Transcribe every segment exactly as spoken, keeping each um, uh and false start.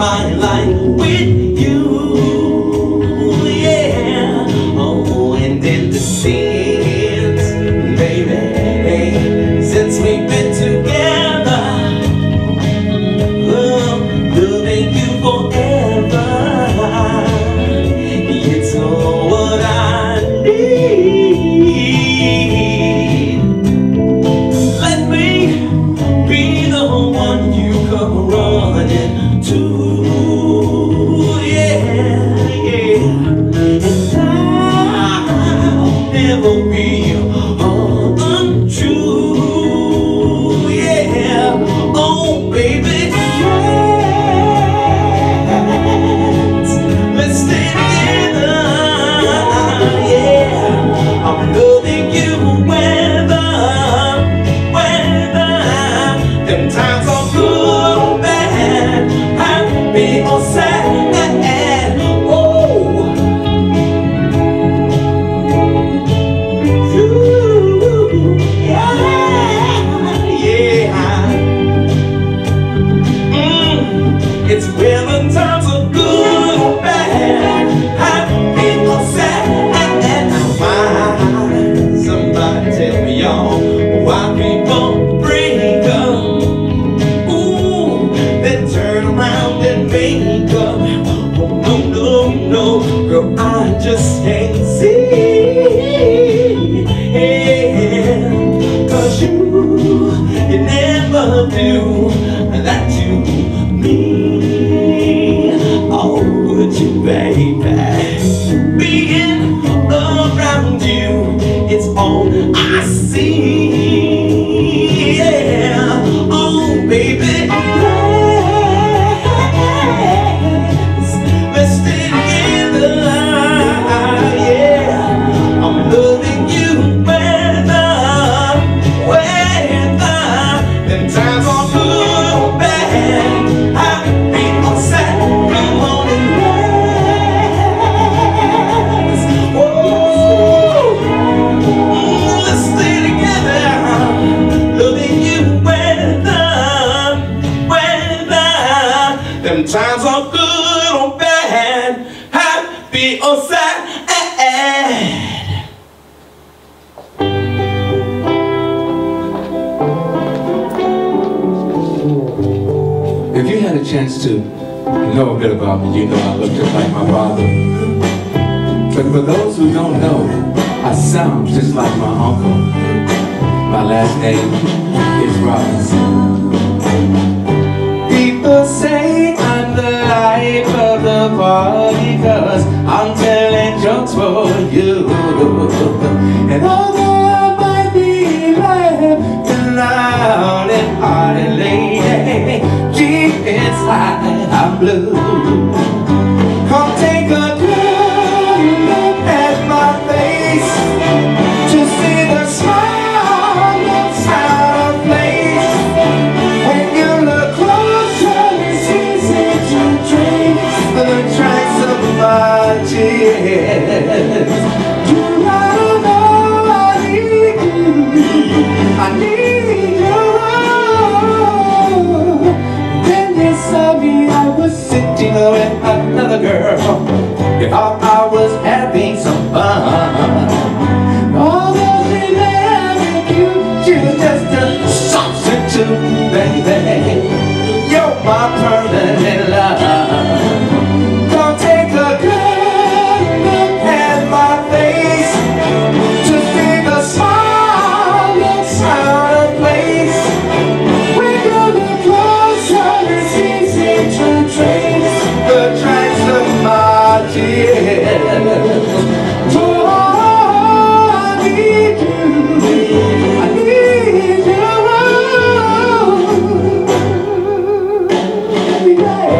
my life with you, yeah. Oh, and in the sense, baby, since we've been together, oh, loving you forever, it's all what I need. Let me be the one you come running to, yeah, yeah. And I'll never be untrue, yeah. Oh, baby, let's, let's stay together, yeah. I'm loving you whether, whether them times are good or bad, happy or sad. Oh, you, yeah, yeah. Mm, it's whether times are good or bad, happy or sad. Why, somebody tell me, y'all, why people break up? Ooh, then turn around and make up. Oh, no, no, no, girl, I just can't see. Yeah, 'cause you, you never do that to me. Oh, would you, baby? Being around you, it's all I see, yeah. Oh, baby, let's, let's stay together, yeah. I'm loving you whether, whether them times are good or bad, happy or sad. Come on and let's, whoa, let's stay together. Loving you whether, whether them times are good or bad, happy or sad. If you had a chance to know a bit about me, you know I look just like my father. But for those who don't know, I sound just like my uncle. My last name is Robinson. People say I'm the life of the party 'cause I'm telling jokes for you. And although I might be laughing loud and hearty lady, deep inside I'm blue. Come take a good look at my face to see the smile that's out of place. When you look closer, it's easy to trace the tracks of my tears. Do I know I need you? I need you. Then you saw me, I was sitting with another girl. You thought I was having some fun. Although she never you, she was just a substitute, baby. You're my permanent love. Don't take a good look at my face to see the smile that's out of place. When you look closer, it's easy to trace the tracks of my tears. Oh, I need you, I need you every day.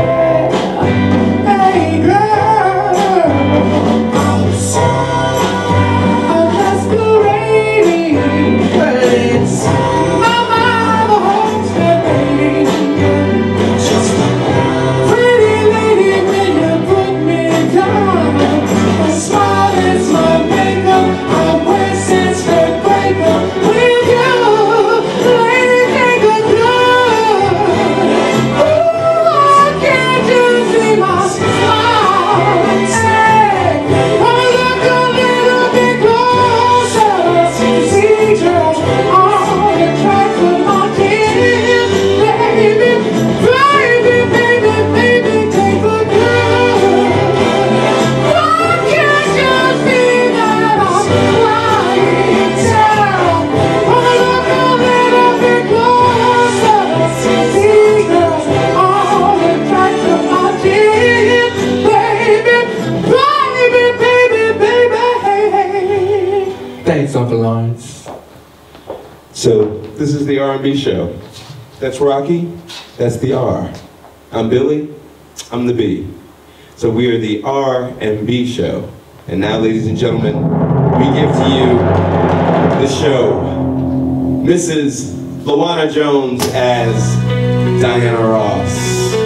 This is the R and B show. That's Rocky, that's the R. I'm Billy, I'm the B. So we are the R and B show. And now, ladies and gentlemen, we give to you the show, Missus LaWanna Jones as Diana Ross.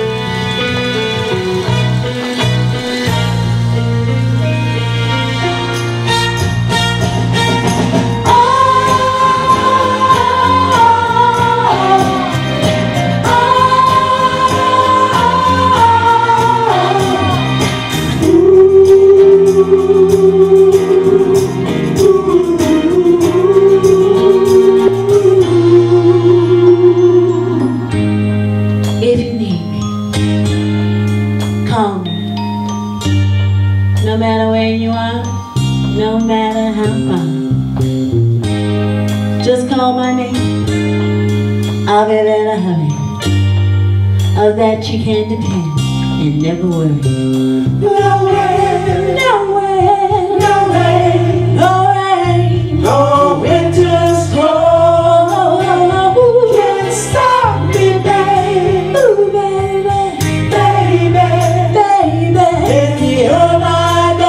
No matter where you are, no matter how far, just call my name, I'll be there to hurry. Of that you can depend and never worry. No way, no way, no way, no rain, no winter's cold can't stop me, babe. Ooh, baby, baby, baby, if you're my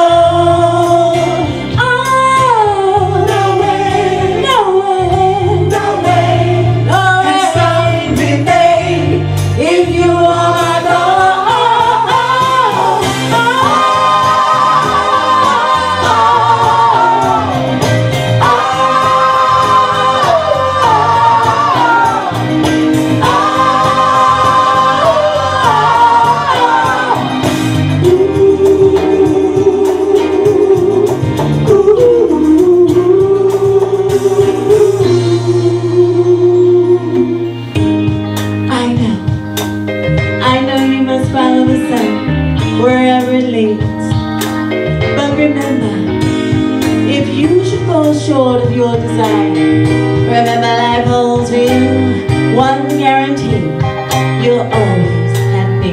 wherever it leads. But remember, if you should fall short of your desire, remember life holds for you one guarantee: you'll always have me.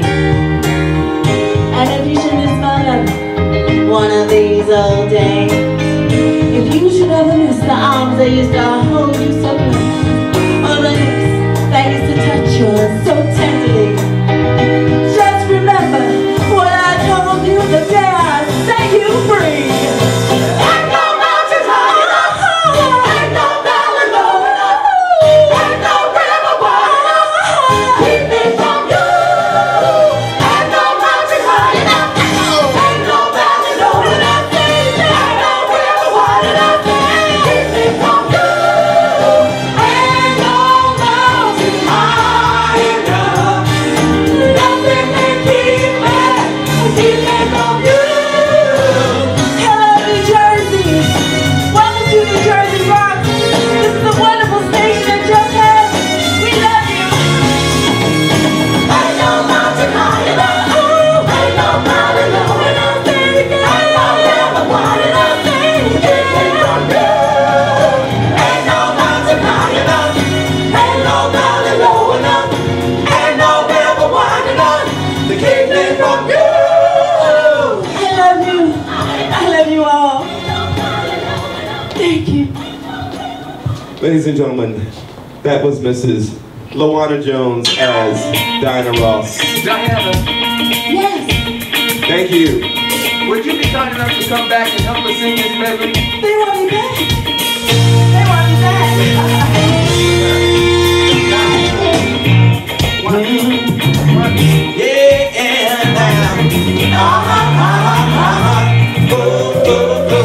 And if you should miss my love one of these old days, if you should ever miss the arms that used to hold you so close, or the lips that used to touch yours so tenderly, just remember what I told you the day I set you free. Ain't no mountain high enough, ain't no valley low enough, ain't no river wide enough to keep me from you. Ain't no mountain high enough, ain't no valley low enough, ain't no river wide enough to keep me from you. Ain't no mountain high enough, nothing can keep me. Keep me from you. Hello, New Jersey. Welcome to New Jersey Rock. This is a wonderful station that just had. We love you. Ain't no mountain high enough. Ain't no valley low enough. Ain't no river wide enough to keep me from you. Ain't no mountain high enough. Ain't no valley low enough. Ain't no river wide enough to keep me from you. You all. Thank you. Ladies and gentlemen, that was Missus LaWanna Jones as Diana Ross. Diana. Yes. Thank you. Would you be kind enough to come back and help us sing this medley? They want me back. They want me back. Yeah, and now. Ah, ah, ah, ah, ah. Oh, oh, oh.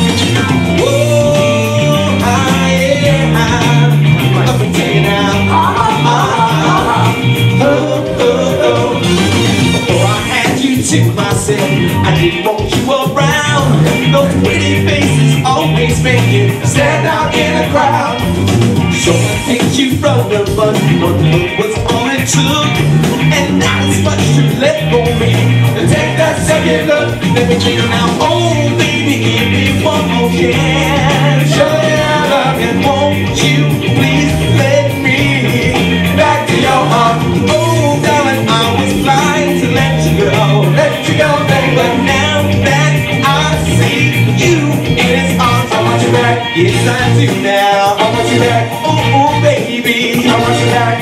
Oh, ah, yeah. Let me tell you now. Ah, ah, ah, ah. Oh, oh, oh. Before I had you to myself, I didn't want you around. Those pretty faces always make you stand out in a crowd. So I hate you from the bus, one look was all it took. And now it's much too late for me to take that second look. Let me tell you now, oh baby, give me one more chance. Show your love and won't you please let me back to your heart. Oh darling, I was blind to let you go, let you go, baby. But now that I see you in his arms, I want you back. Yes, I do now. I want you back. Oh, oh baby.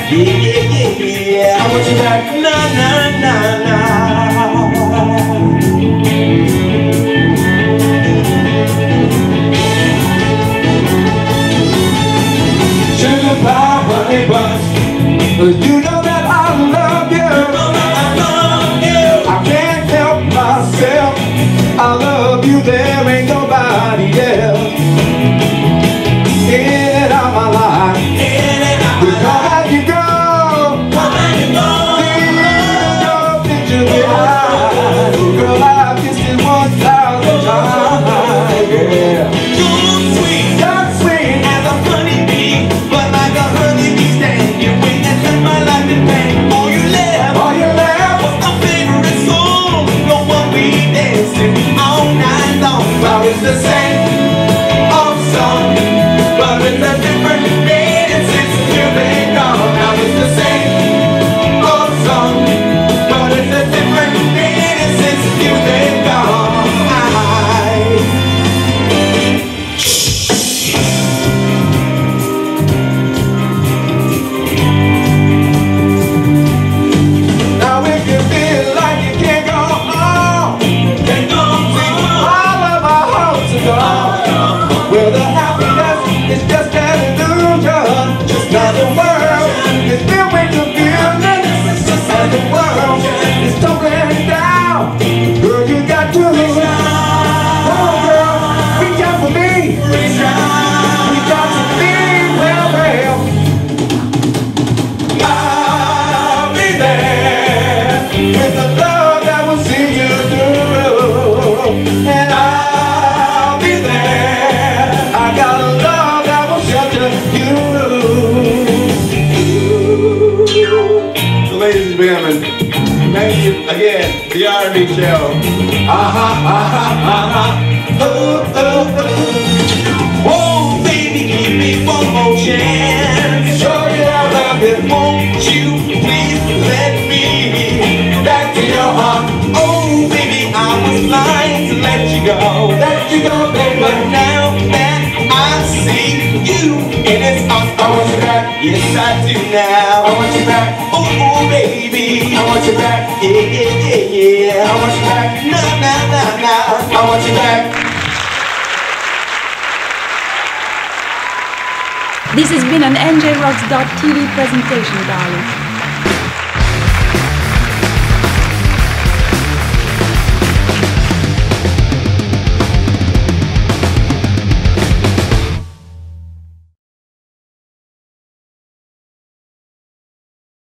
Yeah, yeah, yeah, yeah. I want you back. Nah, nah, nah, nah. Sugar pie, honey buns. You know that I love you. You know that I love you. I can't help myself. I love you, there ain't nobody else in and out my life. In and out We my come life. and you go, Come and you go. leave your picture behind. Girl, I've kissed it one thousand times. Yeah. You're sweet, You're sweet as a honeybee, but like a honeybee stand, you wait and set my life in pain. All you left, all you left was my favorite song, the one we danced to all night long. now it's the same old song, But it's a different meaning since you've been gone. now it's the same old song. But it's a different meaning since you've been gone. I Now if you feel like you can't go on, can't go on. all of my hopes are gone. Well, the happiness is just an illusion. Just now the world is filled with confusion, and the world is tumbling down. Girl, you got to reach out. Oh, girl, reach out for me. Reach out. Reach out to me. Well, well, I'll be there with the love that will see you through, and I'll be there. I got a love that will shelter you. So ladies and gentlemen, thank you again, the R and B show. Aha, aha, aha. Oh, oh, oh. Oh, baby, give me one more chance. Show you I love you. Won't you please let me Back to your heart. Oh, baby, I was lying to let you go. Let you go, baby. But now that I see you in its arms, I want you back. yes, I do I now. want you back. Oh, oh, baby, I want you back. yeah, yeah, yeah, yeah. I want you back. Nah, nah, nah, nah. I want you back. This has been an N J Rocks dot T V presentation, darling.